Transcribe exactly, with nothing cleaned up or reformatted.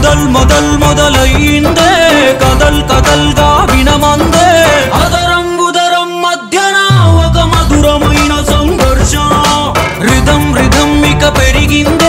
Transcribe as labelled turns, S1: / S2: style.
S1: మొదల్ మొదల్ మొదలైందే కదల్ కదల్గా వినమందే అదరం ఉదరం మధ్యన ఒక మధురమైన సంఘర్షణ రిధం రిధం ఇక పెరిగిందే